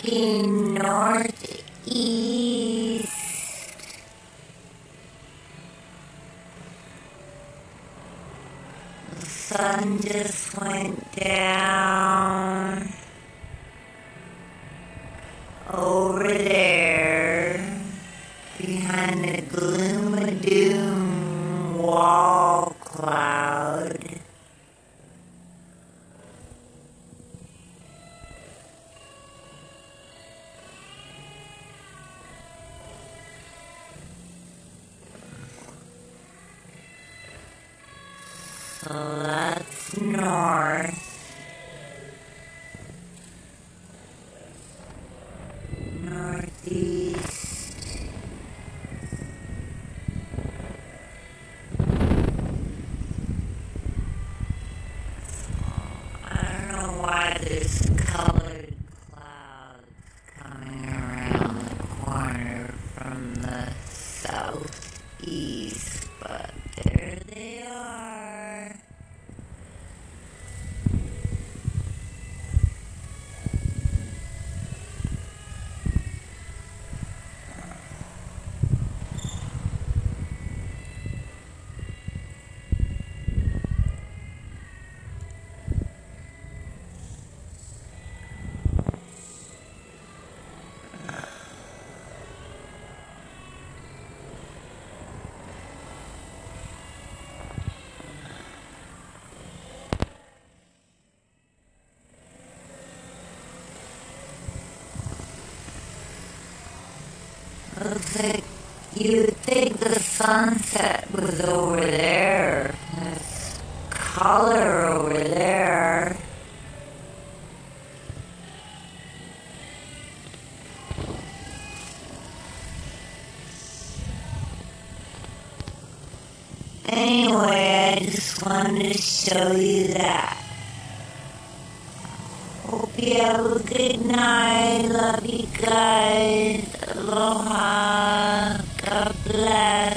looking northeast. The sun just went down over there behind the gloom of doom wall cloud. So that's north, northeast. I don't know why there's colored clouds coming around the corner from the southeast, but there they are. Looks like you'd think the sunset was over there. There's color over there. Anyway, I just wanted to show you that. Hope you have a good night. Love you guys. Aloha. God bless.